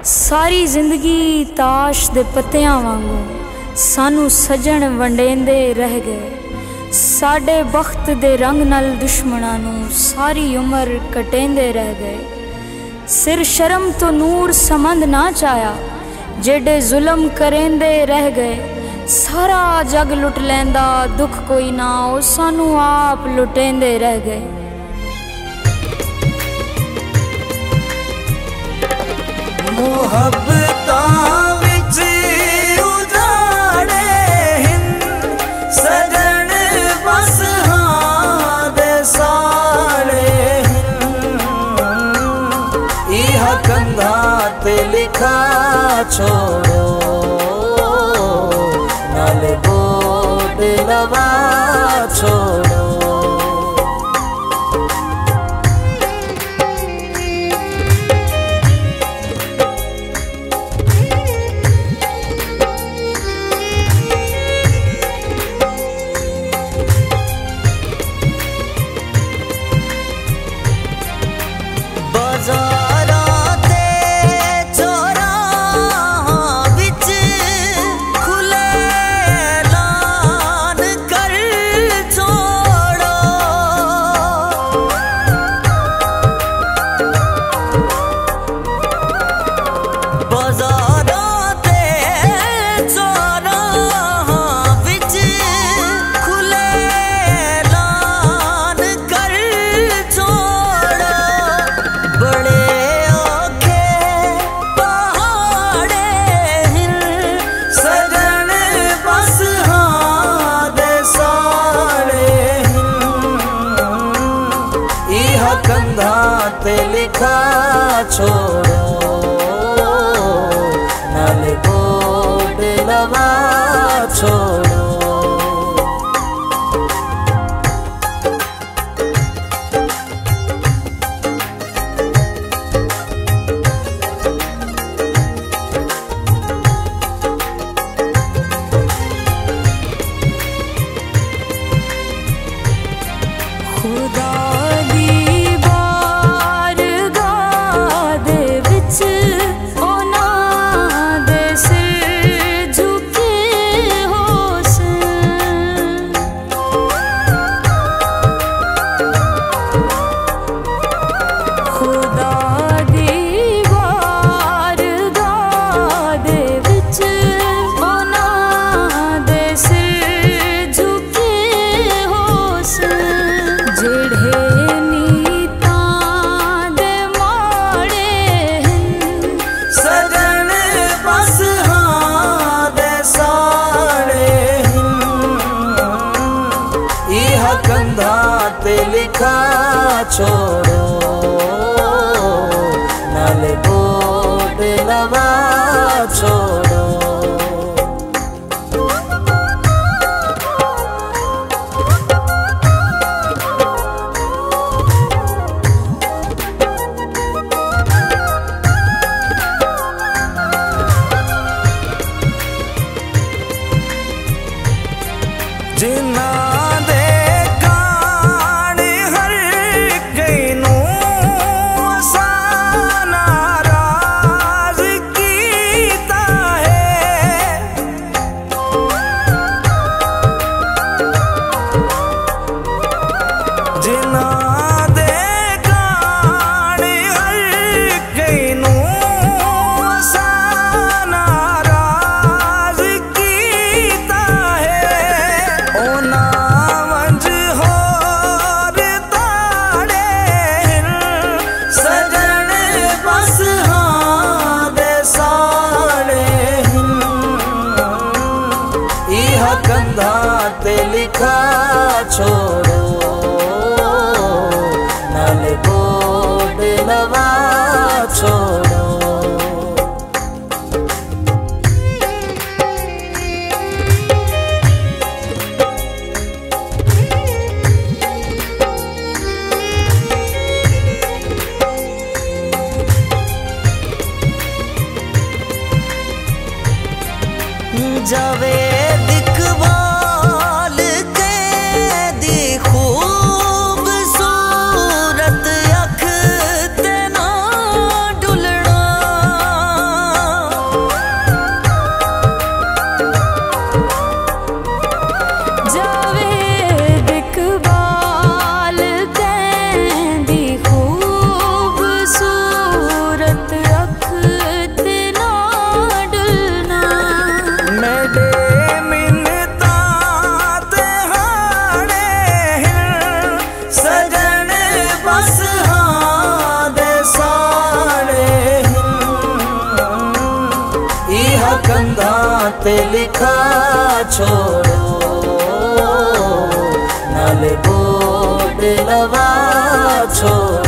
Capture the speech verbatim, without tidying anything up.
सारी जिंदगी ताश दे पत्तियां वांगू सानू सजन वंडेंदे रह गए। साडे बख्त दे रंग नल दुश्मनां नू सारी उम्र कटेंदे रह गए। सिर शर्म तो नूर समंद ना चाया, जेडे जुल्म करेंदे रह गए। सारा जग लुट लैंदा दुख कोई ना, ओ सानू आप लुटेंदे रह गए। मुहब्बतां विच उजाड़े हिन सजन बस हां दे साड़े हिन। इह कंधां ते लिखा छोड़ो नाले बोर्ड लवा छोड़ो। कंधां ते लिखा छोड़ो नाले बोर्ड लवा छोड़ो। खुदा कंधां ते लिखा छोड़ो नाले बोर्ड लवा छोड़ो। जिन्ना कंधां ते लिखा छोड़ो नाले बोर्ड लवा छोड़ो। जावे दिखवाल के दी खूबसूरत अख ते ना डुलना। ते लिखा छोड़ो, नाले बोर्ड लवा छोड़ो।